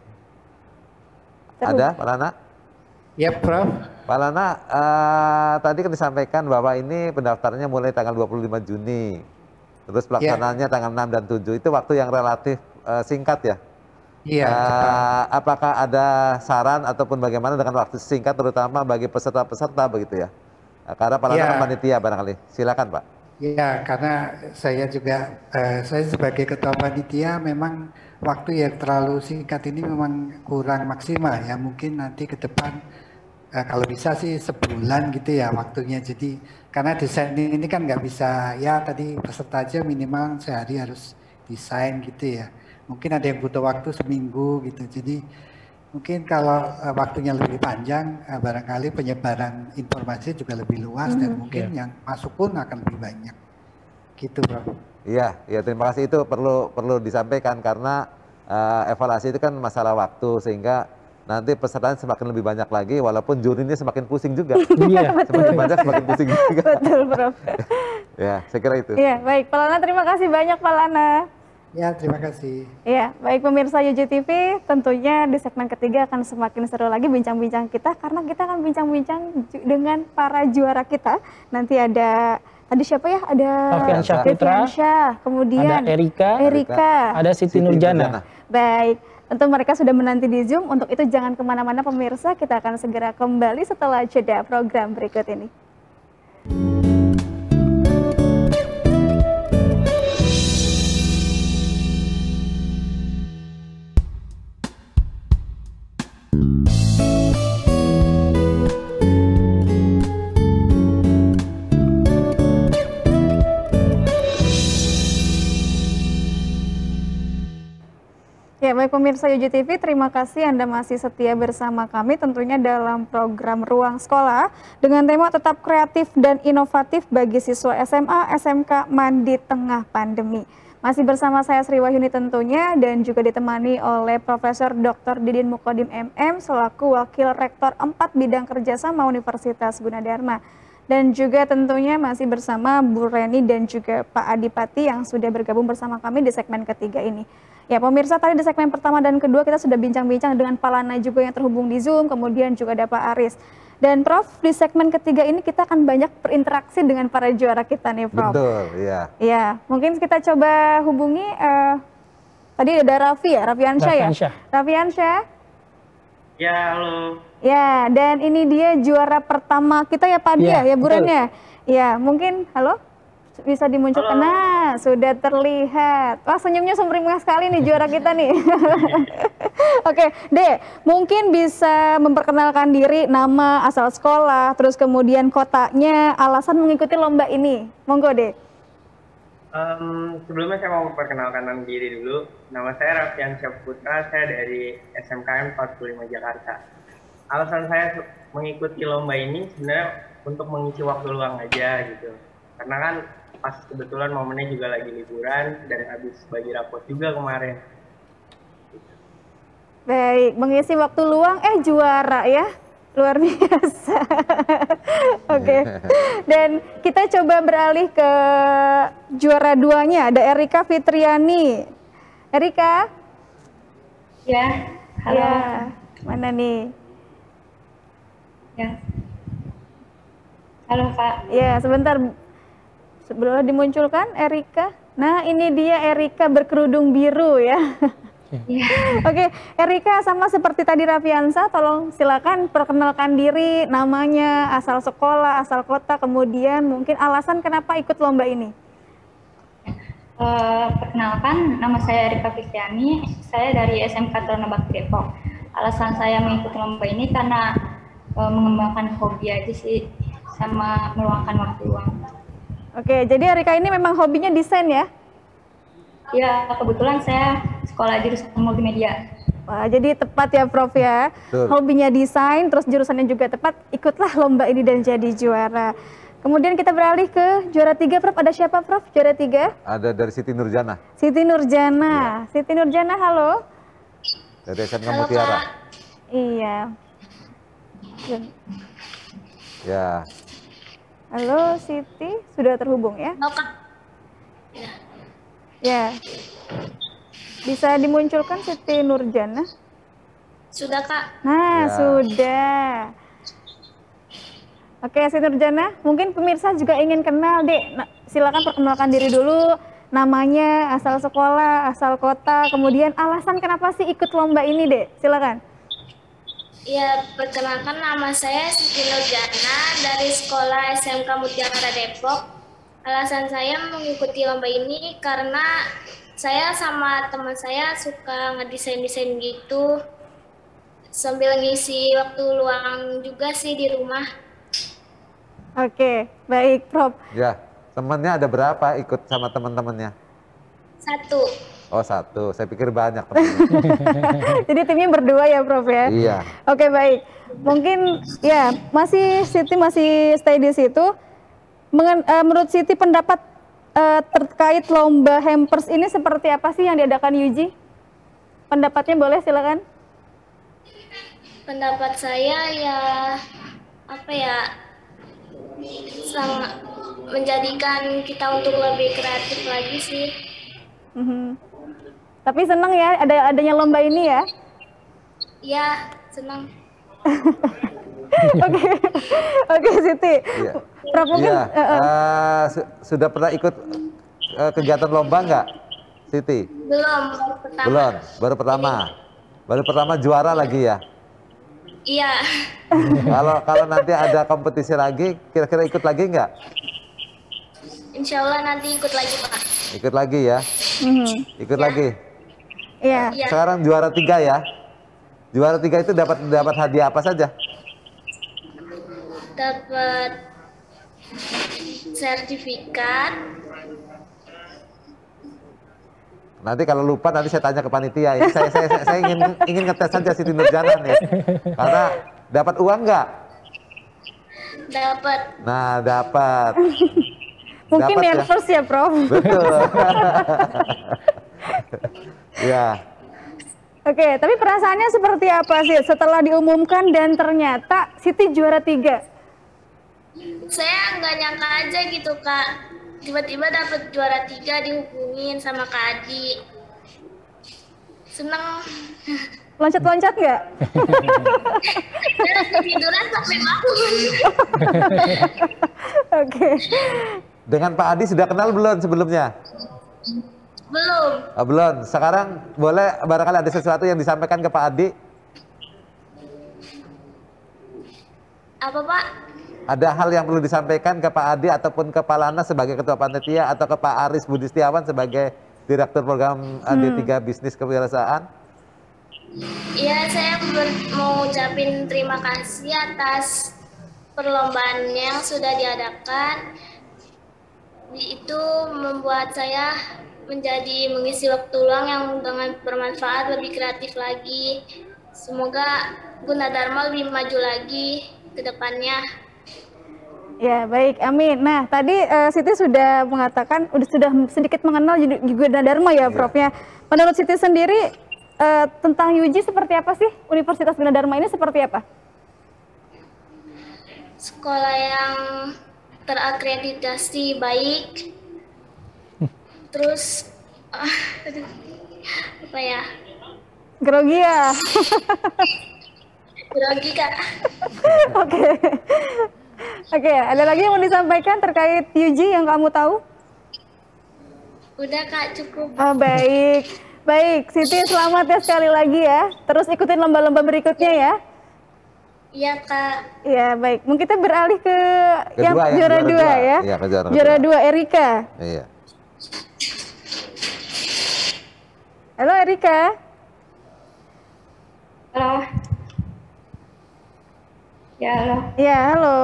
ada Pak Lana? Ya, Prof. Pak Lana, eh, tadi kan disampaikan bahwa ini pendaftarannya mulai tanggal dua puluh lima Juni. Terus pelaksanaannya tanggal enam dan tujuh. Itu waktu yang relatif eh, singkat ya? Iya, Eh, cepat. apakah ada saran ataupun bagaimana dengan waktu singkat terutama bagi peserta-peserta begitu ya? Eh, karena Pak Lana Iya. kan panitia barangkali. Silakan Pak. Ya, karena saya juga, eh, saya sebagai ketua panitia memang waktu yang terlalu singkat ini memang kurang maksimal ya. Mungkin nanti ke depan eh, kalau bisa sih sebulan gitu ya waktunya. Jadi karena desain ini kan nggak bisa ya tadi peserta aja minimal sehari harus desain gitu ya. Mungkin ada yang butuh waktu seminggu gitu. Jadi mungkin kalau eh, waktunya lebih panjang, eh, barangkali penyebaran informasi juga lebih luas dan mungkin yang masuk pun akan lebih banyak. Gitu, Bro. Iya, ya terima kasih itu perlu perlu disampaikan karena eh, evaluasi itu kan masalah waktu sehingga nanti pesertanya semakin lebih banyak lagi walaupun jurinya semakin pusing juga. Iya. Semakin banyak semakin pusing juga. Betul Prof. Ya, saya kira itu. Iya, baik Pak Lana, terima kasih banyak Pak Lana. Ya, terima kasih. Iya, baik pemirsa U J I T V, tentunya di segmen ketiga akan semakin seru lagi bincang-bincang kita karena kita akan bincang-bincang ju- dengan para juara kita. Nanti ada tadi siapa ya? Ada Alfian Syahputra, Syah, kemudian ada Erika, Erika. ada Siti Siti Nurjana. Nurjana. Baik, tentu mereka sudah menanti di Zoom. Untuk itu jangan kemana-mana pemirsa, kita akan segera kembali setelah jeda program berikut ini. Baik pemirsa U J T V, terima kasih Anda masih setia bersama kami tentunya dalam program Ruang Sekolah dengan tema tetap kreatif dan inovatif bagi siswa S M A S M K Mandi tengah pandemi. Masih bersama saya Sri Wahyuni tentunya dan juga ditemani oleh Profesor Doktor Didin Mukodim M M selaku Wakil Rektor empat Bidang Kerjasama Universitas Gunadarma. Dan juga tentunya masih bersama Bu Reni dan juga Pak Adipati yang sudah bergabung bersama kami di segmen ketiga ini. Ya pemirsa, tadi di segmen pertama dan kedua kita sudah bincang-bincang dengan Pak Lana juga yang terhubung di Zoom, kemudian juga ada Pak Aris. Dan Prof, di segmen ketiga ini kita akan banyak berinteraksi dengan para juara kita nih Prof. Betul, iya. Ya, mungkin kita coba hubungi, uh, tadi ada Raffi ya, Raffiansyah ya? Raffiansyah. Ya, halo. Ya, dan ini dia juara pertama kita ya Pak Dia, ya, ya Bu Ren ya? Ya, mungkin, halo? Bisa dimunculkan, halo. Nah sudah terlihat. Wah senyumnya sumringah sekali nih juara kita nih. Oke, De, mungkin bisa memperkenalkan diri, nama, asal sekolah, terus kemudian kotanya, alasan mengikuti lomba ini. Monggo, De. Um, sebelumnya saya mau memperkenalkan diri dulu. Nama saya Raffiansyah Putra, saya dari S M K M empat puluh lima Jakarta. Alasan saya mengikuti lomba ini sebenarnya untuk mengisi waktu luang aja gitu. Karena kan pas kebetulan momennya juga lagi liburan dan habis bagi rapot juga kemarin. Baik, mengisi waktu luang eh juara ya. Luar biasa. Oke. Okay. Dan kita coba beralih ke juara duanya, ada Erika Fitriani. Erika? Ya, halo. Ya, mana nih? Ya. Halo, Kak. Ya, sebentar. Sebelum dimunculkan Erika. Nah, ini dia Erika berkerudung biru ya. Ya. Oke, Erika sama seperti tadi Raffiansyah, tolong silakan perkenalkan diri, namanya, asal sekolah, asal kota, kemudian mungkin alasan kenapa ikut lomba ini. Uh, perkenalkan, nama saya Erika Fitriani, saya dari S M K Taruna Bakti Depok. Alasan saya mengikuti lomba ini karena uh, mengembangkan hobi aja sih, sama meluangkan waktu luang. Oke, jadi Erika ini memang hobinya desain ya? Ya, kebetulan saya sekolah jurusan multimedia. Wah, jadi tepat ya Prof ya. Betul. Hobinya desain, terus jurusannya juga tepat, ikutlah lomba ini dan jadi juara. Kemudian kita beralih ke juara tiga Prof, ada siapa Prof juara tiga? Ada dari Siti Nurjana. Siti Nurjana, ya. Siti Nurjana halo. Dari S M K Mutiara. Iya. Ya. Halo Siti, sudah terhubung ya? Halo Kak. Ya. Ya. Bisa dimunculkan Siti Nurjana? Sudah Kak. Nah, ya. Sudah. Oke, Siti Nurjana, mungkin pemirsa juga ingin kenal, Dek. Nah, silakan perkenalkan diri dulu, namanya, asal sekolah, asal kota, kemudian alasan kenapa sih ikut lomba ini, Dek? Silakan. Ya, perkenalkan nama saya Siti Nurjana dari sekolah S M K Mutiara Depok. Alasan saya mengikuti lomba ini karena saya sama teman saya suka ngedesain-desain gitu. Sambil ngisi waktu luang juga sih di rumah. Oke, baik Prof. Ya, temannya ada berapa ikut sama teman-temannya? Satu. Oh satu, saya pikir banyak temannya. Jadi timnya berdua ya Prof ya? Iya. Oke baik, mungkin ya masih Siti masih stay di situ. Mengen, uh, menurut Siti pendapat uh, terkait lomba hampers ini seperti apa sih yang diadakan U J? Pendapatnya boleh silakan. Pendapat saya ya apa ya, sangat menjadikan kita untuk lebih kreatif lagi sih. Mm-hmm. Tapi senang ya ada adanya lomba ini ya? Iya, senang. Oke, oke Siti. Iya. Prof mungkin Iya. uh, uh. Uh, su sudah pernah ikut uh, kegiatan lomba nggak, Siti? Belum, baru pertama. Belum, baru pertama. Baru pertama juara lagi ya? Iya. Kalau kalau nanti ada kompetisi lagi, kira-kira ikut lagi nggak? Insya Allah nanti ikut lagi Pak. Ikut lagi ya? Mm-hmm. Ikut Ya. lagi? Iya. Iya. Sekarang juara tiga ya? Juara tiga itu dapat dapat hadiah apa saja? Dapat sertifikat, Nanti kalau lupa nanti saya tanya ke panitia. Ini saya, saya, saya, saya ingin ingin ngetes saja Siti Nurjana nih. Karena dapat uang nggak? Dapat. Nah, dapat. Mungkin Dapat nervous ya, ya Prof. Betul. Ya. Oke, tapi perasaannya seperti apa sih setelah diumumkan dan ternyata Siti juara tiga? Saya nggak nyangka aja gitu Kak. Tiba-tiba dapat juara tiga, dihubungin sama Kak Adi. Seneng. Loncat-loncat nggak? Tiduran sampai bangun. Oke. Dengan Pak Adi sudah kenal belum sebelumnya? Belum. Oh, belum. Sekarang boleh barangkali ada sesuatu yang disampaikan ke Pak Adi? Apa Pak? Ada hal yang perlu disampaikan ke Pak Adi ataupun ke Pak Lana sebagai Ketua Panitia atau ke Pak Aris Budi Setiawan sebagai Direktur Program hmm. D tiga Bisnis Kewirausahaan? Iya, saya mau ucapin terima kasih atas perlombaan yang sudah diadakan. Itu membuat saya menjadi mengisi waktu luang yang dengan bermanfaat, lebih kreatif lagi. Semoga Gunadarma lebih maju lagi ke depannya. Ya, baik, amin. Nah, tadi uh, Siti sudah mengatakan udah sudah sedikit mengenal Gunadarma ya, Prof ya. Menurut Siti sendiri uh, tentang U G seperti apa sih? Universitas Gunadarma ini seperti apa? Sekolah yang terakreditasi baik. Terus uh, apa ya? Grogi ya. Grogi Kak. Oke. Oke, ada lagi yang mau disampaikan terkait U G yang kamu tahu? Udah Kak, cukup. Oh, baik. Baik, Siti selamat ya sekali lagi ya. Terus ikutin lomba-lomba berikutnya ya. Iya Kak. Iya, baik. Mungkin kita beralih ke Kedua, yang, yang juara, juara dua, dua ya. Iya, ke juara, juara dua, Erika. Iya. Halo Erika. Halo. Ya, halo. Ya, halo.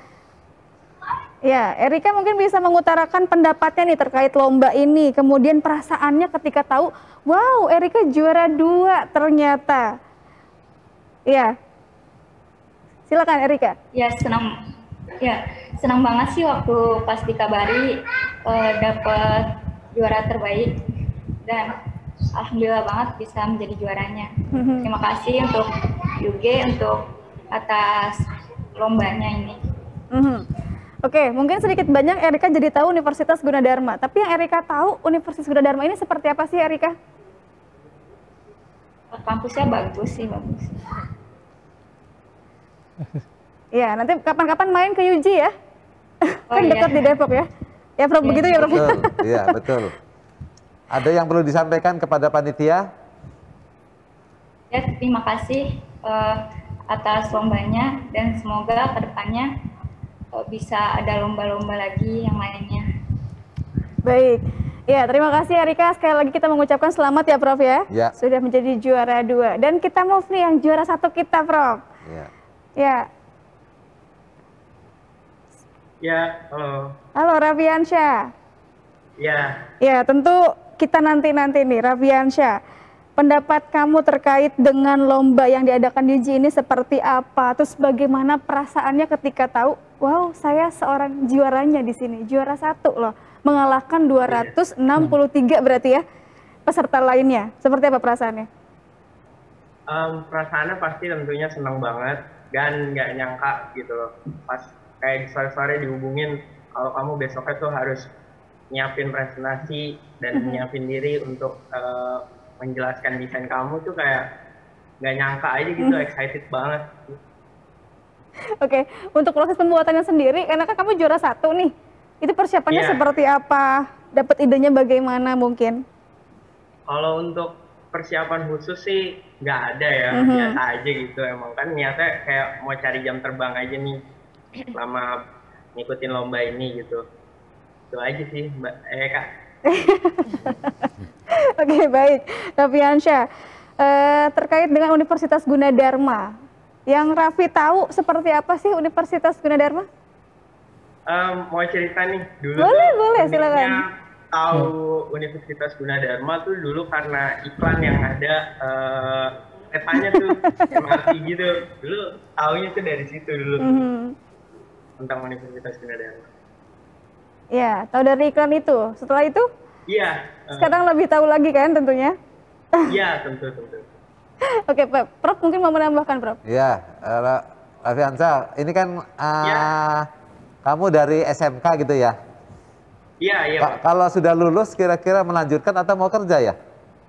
Ya, Erika mungkin bisa mengutarakan pendapatnya nih terkait lomba ini. Kemudian perasaannya ketika tahu, wow, Erika juara dua ternyata. Iya. Silakan Erika. Ya, senang. Ya, senang banget sih waktu pas dikabari uh, dapat juara terbaik dan alhamdulillah banget bisa menjadi juaranya. Mm-hmm. Terima kasih untuk U G untuk atas lombanya ini. Mm-hmm. Oke, mungkin sedikit banyak Erika jadi tahu Universitas Gunadarma. Tapi yang Erika tahu Universitas Gunadarma ini seperti apa sih Erika? Kampusnya bagus sih, bagus. Ya, nanti kapan-kapan main ke U G ya? Oh, kan iya. dekat di Depok ya? Ya Prof, iya, begitu ya Prof? Betul, iya betul. Ada yang perlu disampaikan kepada panitia? Ya, terima kasih uh, atas lombanya dan semoga kedepannya uh, bisa ada lomba-lomba lagi yang lainnya. Baik, ya terima kasih Erika. Sekali lagi kita mengucapkan selamat ya Prof ya. Ya. Sudah menjadi juara dua. Dan kita move nih yang juara satu kita Prof. Ya. Ya. Ya, halo. Halo Rafiansyah. Ya. Ya, tentu kita nanti-nanti nih Rafiansyah. Pendapat kamu terkait dengan lomba yang diadakan di U G ini seperti apa? Terus bagaimana perasaannya ketika tahu, wow, saya seorang juaranya di sini, juara satu loh, mengalahkan dua ratus enam puluh tiga berarti ya peserta lainnya. Seperti apa perasaannya? Um, perasaannya pasti tentunya senang banget dan nggak nyangka gitu loh. Pas kayak di sore-sore dihubungin kalau kamu besoknya tuh harus nyiapin presentasi dan mm-hmm. nyiapin diri untuk uh, menjelaskan desain kamu tuh kayak nggak nyangka aja gitu, mm. excited banget. Oke, untuk proses pembuatannya sendiri, karena kan kamu juara satu nih, itu persiapannya yeah. seperti apa? Dapat idenya bagaimana mungkin? Kalau untuk persiapan khusus sih nggak ada ya, mm-hmm. biasa aja gitu. Emang kan niatnya kayak mau cari jam terbang aja nih selama ngikutin lomba ini gitu. Itu aja sih Mbak eh Kak. Oke, baik. Rafiansyah, eh, terkait dengan Universitas Gunadarma, yang Raffi tahu seperti apa sih Universitas Gunadarma? Um, mau cerita nih dulu. Boleh, tuh, boleh, silakan. tahu Universitas Gunadarma tuh dulu karena iklan yang ada uh, keretanya tuh M R T gitu. Dulu taunya tuh dari situ dulu. Mm-hmm. Tentang Universitas Gunadarma. Ya, tahu dari iklan itu. Setelah itu? Iya. Uh, sekarang lebih tahu lagi kan tentunya? Iya, tentu, tentu. Oke, Pak. Prof mungkin mau menambahkan, Prof? Iya, uh, Raffiansa, ini kan uh, ya. kamu dari S M K gitu ya? Iya, iya. Ka kalau sudah lulus, kira-kira melanjutkan atau mau kerja ya?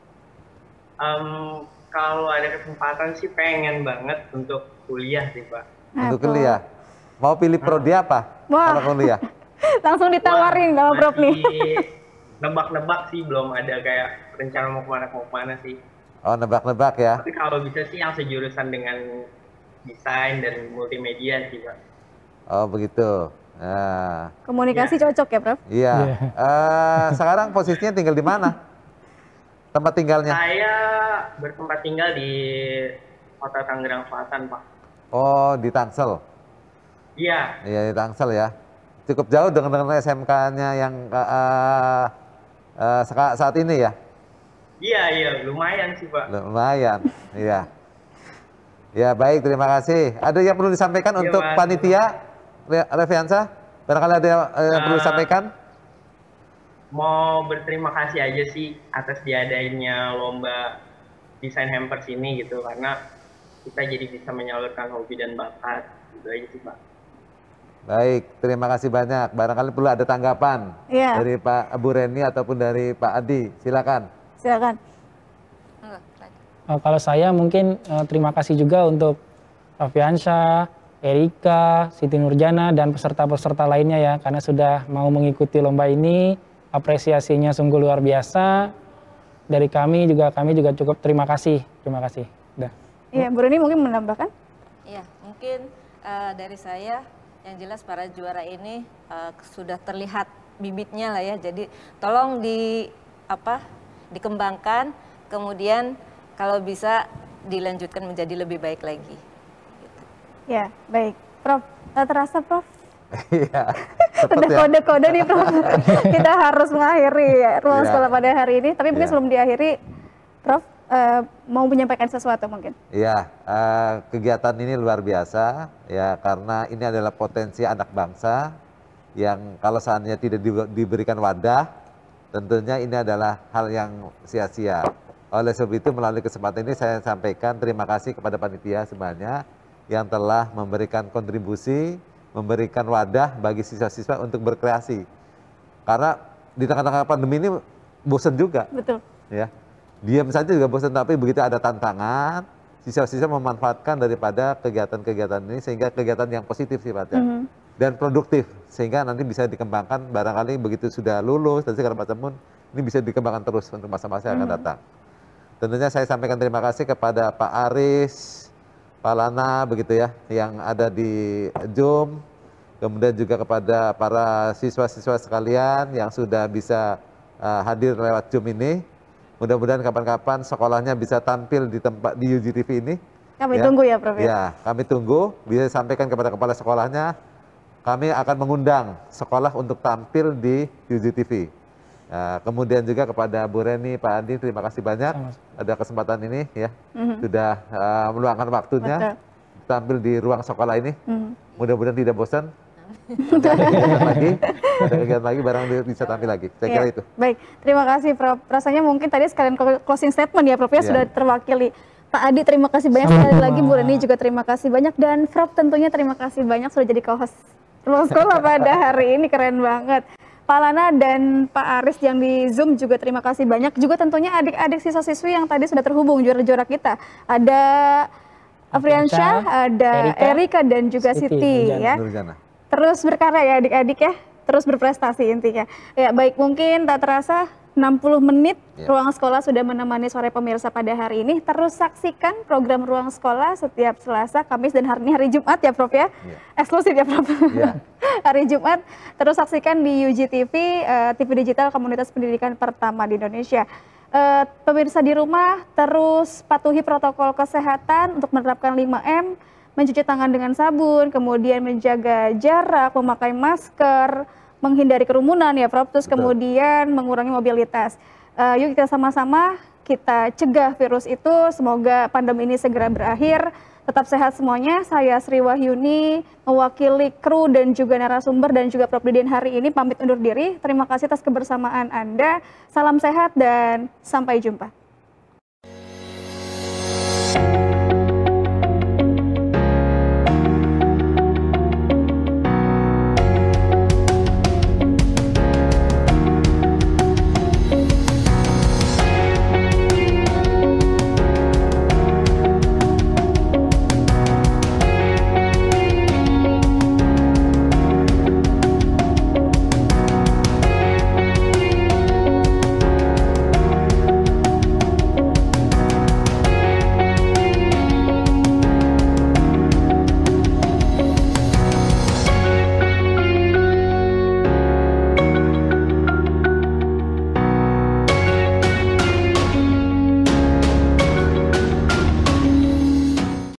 Um, kalau ada kesempatan sih pengen banget untuk kuliah sih, Pak. Untuk kuliah? Mau pilih prodi apa? Wah. Kalau kuliah? Langsung ditawarin sama Prof nih. Nebak-nebak sih, belum ada kayak rencana mau kemana mau kemana sih. Oh, nebak-nebak ya? Tapi kalau bisa sih yang sejurusan dengan desain dan multimedia sih, Pak. Oh, begitu. Nah. Komunikasi ya. Cocok ya, Prof? Iya. Yeah. Uh, sekarang posisinya tinggal di mana? Tempat tinggalnya? Saya bertempat tinggal di Kota Tangerang Selatan, Pak. Oh, di Tangsel? Iya. Iya, di Tangsel ya. Cukup jauh dengan, dengan S M K-nya yang uh, uh, saat ini ya? Iya, iya. Lumayan sih, Pak. Lumayan, iya. Ya, baik. Terima kasih. Ada yang perlu disampaikan ya, untuk Mas. Panitia? Raffiansa, barangkali ada yang uh, perlu disampaikan? Mau berterima kasih aja sih atas diadainnya lomba desain hampers ini gitu, karena kita jadi bisa menyalurkan hobi dan bakat gitu aja sih, Pak. Baik, terima kasih banyak. Barangkali perlu ada tanggapan ya. Dari Pak Bu Reni ataupun dari Pak Adi, silakan. Silakan. Uh, kalau saya mungkin uh, terima kasih juga untuk Raffiansa, Erika, Siti Nurjana, dan peserta-peserta lainnya ya, karena sudah mau mengikuti lomba ini. Apresiasinya sungguh luar biasa. Dari kami juga, kami juga cukup terima kasih. Terima kasih. Udah. Iya, Bu Reni mungkin menambahkan? Iya, mungkin uh, dari saya, yang jelas para juara ini uh, sudah terlihat bibitnya lah ya. Jadi tolong di apa dikembangkan, kemudian kalau bisa dilanjutkan menjadi lebih baik lagi. Ya, baik. Prof, tak terasa, Prof? Iya. Udah kode-kode nih, Prof. Kita harus mengakhiri ruang ya. Sekolah pada hari ini. Tapi mungkin ya. Sebelum diakhiri, Prof, uh, mau menyampaikan sesuatu mungkin? Iya, uh, kegiatan ini luar biasa, ya, karena ini adalah potensi anak bangsa yang kalau seandainya tidak di, diberikan wadah, tentunya ini adalah hal yang sia-sia. Oleh sebab itu, melalui kesempatan ini saya sampaikan terima kasih kepada panitia semuanya yang telah memberikan kontribusi, memberikan wadah bagi siswa-siswa untuk berkreasi. Karena di tengah-tengah pandemi ini bosan juga. Betul. Ya, diam saja juga bosan, tapi begitu ada tantangan, siswa-siswa memanfaatkan daripada kegiatan-kegiatan ini sehingga kegiatan yang positif sifatnya. Mm-hmm. Dan produktif, sehingga nanti bisa dikembangkan barangkali begitu sudah lulus dan segala macam pun ini bisa dikembangkan terus untuk masa-masa yang mm-hmm. akan datang. Tentunya saya sampaikan terima kasih kepada Pak Aris, Pak Lana begitu ya, yang ada di Zoom, kemudian juga kepada para siswa-siswa sekalian yang sudah bisa uh, hadir lewat Zoom ini. Mudah-mudahan kapan-kapan sekolahnya bisa tampil di tempat di U G T V ini. Kami ya. Tunggu ya, Prof. Ya, kami tunggu. Bisa sampaikan kepada kepala sekolahnya. Kami akan mengundang sekolah untuk tampil di U G T V. Nah, kemudian juga kepada Bu Reni, Pak Adi, terima kasih banyak ada kesempatan ini ya, mm-hmm. sudah uh, meluangkan waktunya. Betul. Tampil di ruang sekolah ini. Mm-hmm. Mudah-mudahan tidak bosan. Ada kegiatan lagi, ada kegiatan lagi, barang bisa tampil lagi. Saya kira ya, itu. Baik, terima kasih Prof. Rasanya mungkin tadi sekalian closing statement ya Prof ya, ya. Sudah terwakili. Pak Adi terima kasih banyak sekali lagi, Bu Reni juga terima kasih banyak, dan Prof tentunya terima kasih banyak sudah jadi co-host ruang sekolah pada hari ini, keren banget. Pak Lana dan Pak Aris yang di Zoom juga terima kasih banyak. Juga tentunya adik-adik siswa-siswi yang tadi sudah terhubung, juara-juara kita. Ada Afriansyah, ada Erika, Erika dan juga Siti, Siti ya. Nurjana. Terus berkarya ya adik-adik ya, terus berprestasi intinya. Ya baik, mungkin tak terasa enam puluh menit ya. Ruang Sekolah sudah menemani sore pemirsa pada hari ini. Terus saksikan program Ruang Sekolah setiap Selasa, Kamis, dan hari ini hari Jumat ya Prof ya. ya. Eksklusif ya Prof. Ya. Hari Jumat. Terus saksikan di U G T V, uh, T V digital komunitas pendidikan pertama di Indonesia. Uh, pemirsa di rumah terus patuhi protokol kesehatan untuk menerapkan lima M, mencuci tangan dengan sabun, kemudian menjaga jarak, memakai masker, menghindari kerumunan ya Prof, terus kemudian mengurangi mobilitas. Uh, yuk kita sama-sama kita cegah virus itu, semoga pandemi ini segera berakhir. Tetap sehat semuanya. Saya Sri Wahyuni mewakili kru dan juga narasumber dan juga Prof Didin hari ini pamit undur diri. Terima kasih atas kebersamaan Anda. Salam sehat dan sampai jumpa.